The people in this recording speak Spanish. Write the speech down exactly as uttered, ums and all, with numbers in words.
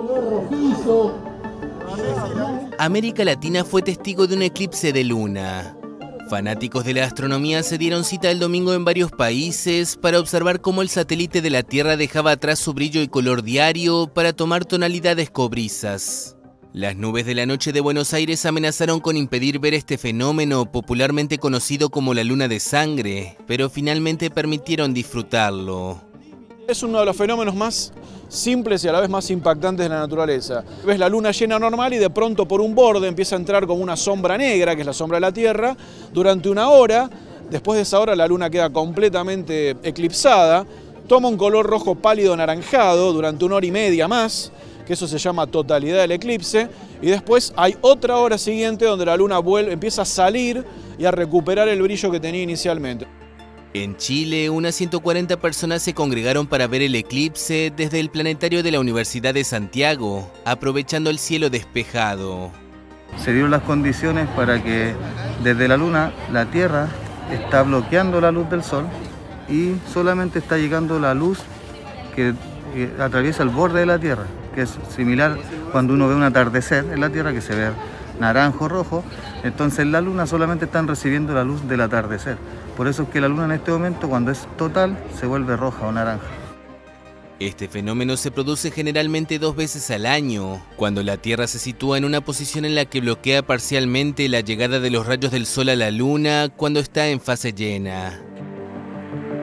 América Latina fue testigo de un eclipse de luna. Fanáticos de la astronomía se dieron cita el domingo en varios países para observar cómo el satélite de la Tierra dejaba atrás su brillo y color diario para tomar tonalidades cobrizas. Las nubes de la noche de Buenos Aires amenazaron con impedir ver este fenómeno popularmente conocido como la luna de sangre, pero finalmente permitieron disfrutarlo. Es uno de los fenómenos más simples y a la vez más impactantes de la naturaleza. Ves la luna llena normal y de pronto por un borde empieza a entrar como una sombra negra, que es la sombra de la Tierra, durante una hora. Después de esa hora la luna queda completamente eclipsada, toma un color rojo pálido anaranjado durante una hora y media más, que eso se llama totalidad del eclipse, y después hay otra hora siguiente donde la luna vuelve, empieza a salir y a recuperar el brillo que tenía inicialmente. En Chile, unas ciento cuarenta personas se congregaron para ver el eclipse desde el planetario de la Universidad de Santiago, aprovechando el cielo despejado. Se dieron las condiciones para que desde la luna la Tierra está bloqueando la luz del sol y solamente está llegando la luz que atraviesa el borde de la Tierra, que es similar cuando uno ve un atardecer en la Tierra que se ve naranjo, rojo. Entonces la luna solamente están recibiendo la luz del atardecer. Por eso es que la luna en este momento, cuando es total, se vuelve roja o naranja. Este fenómeno se produce generalmente dos veces al año, cuando la Tierra se sitúa en una posición en la que bloquea parcialmente la llegada de los rayos del Sol a la Luna cuando está en fase llena.